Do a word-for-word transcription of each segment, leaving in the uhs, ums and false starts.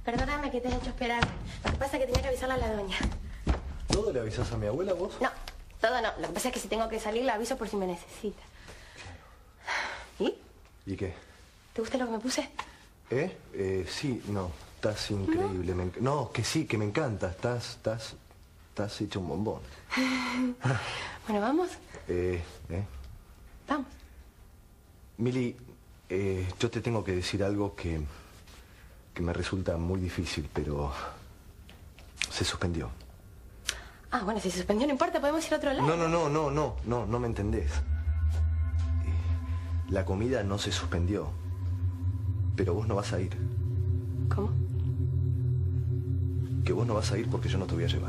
Perdóname que te haya hecho esperar. Lo que pasa es que tenía que avisarle a la doña. ¿Todo le avisas a mi abuela vos? No, todo no. Lo que pasa es que si tengo que salir, la aviso por si me necesita. ¿Y? ¿Y qué? ¿Te gusta lo que me puse? ¿Eh? eh sí, no. Estás increíble. ¿No? Me enc... no, que sí, que me encanta. Estás, estás, estás hecho un bombón. Bueno, ¿vamos? Eh, ¿eh? Vamos. Mili, eh, yo te tengo que decir algo que, que me resulta muy difícil, pero se suspendió. Ah, bueno, si se suspendió no importa, podemos ir a otro lado. No, no, no, no, no, no, no me entendés. Eh, la comida no se suspendió, pero vos no vas a ir. ¿Cómo? Que vos no vas a ir porque yo no te voy a llevar.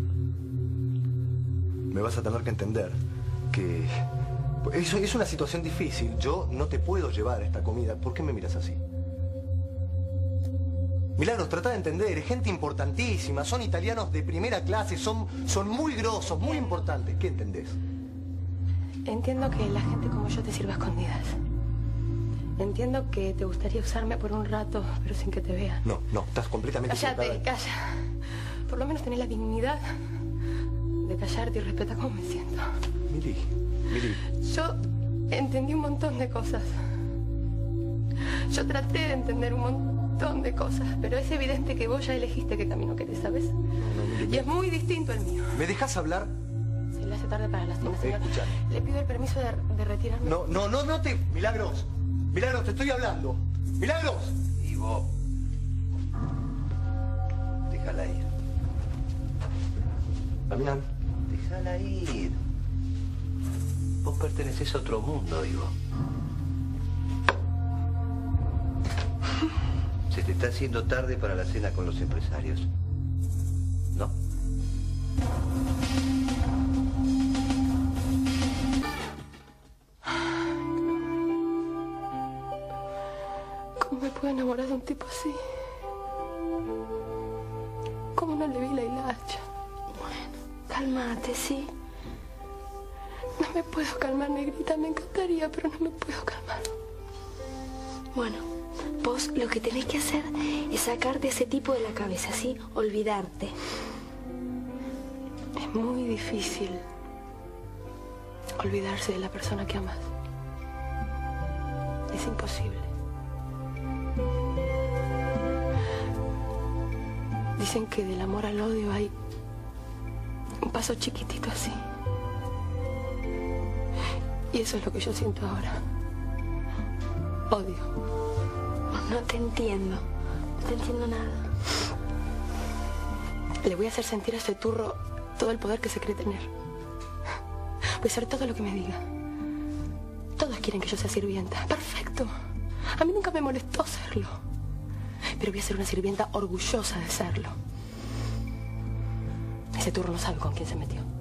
Me vas a tener que entender que es, es una situación difícil. Yo no te puedo llevar esta comida. ¿Por qué me miras así? Milagros, trata de entender. Es gente importantísima. Son italianos de primera clase. Son, son muy grosos, muy importantes. ¿Qué entendés? Entiendo que la gente como yo te sirva a escondidas. Entiendo que te gustaría usarme por un rato, pero sin que te vean. No, no, estás completamente Cállate, equivocada. calla. Por lo menos tenés la dignidad de callarte y respetar cómo me siento. Mili, Mili. Yo entendí un montón de cosas. Yo traté de entender un montón de cosas, pero es evidente que vos ya elegiste qué camino querés, ¿sabes? No, no, Mili, Y es muy distinto al mío. ¿Me dejas hablar? Se le hace tarde para la cena, No, señor. escuchame. Le pido el permiso de, de retirarme. No, no, no, no te... Milagros. Milagros, te estoy hablando. Milagros. Ivo. Déjala ir. Damián. Déjala ir. Vos pertenecés a otro mundo, Ivo. Se te está haciendo tarde para la cena con los empresarios. ¿No? ¿Cómo me puedo enamorar de un tipo así? ¿Cómo no le vi la hilacha? Bueno, cálmate, ¿sí? No me puedo calmar, negrita. Me encantaría, pero no me puedo calmar. Bueno, vos lo que tenés que hacer es sacarte a ese tipo de la cabeza, ¿sí? Olvidarte. Es muy difícil olvidarse de la persona que amas. Es imposible. Dicen que del amor al odio hay un paso chiquitito así. Y eso es lo que yo siento ahora. Odio. No te entiendo. No te entiendo nada. Le voy a hacer sentir a ese turro todo el poder que se cree tener. Voy a hacer todo lo que me diga. Todos quieren que yo sea sirvienta. Perfecto. A mí nunca me molestó serlo. Pero voy a ser una sirvienta orgullosa de serlo. Ese turro no sabe con quién se metió.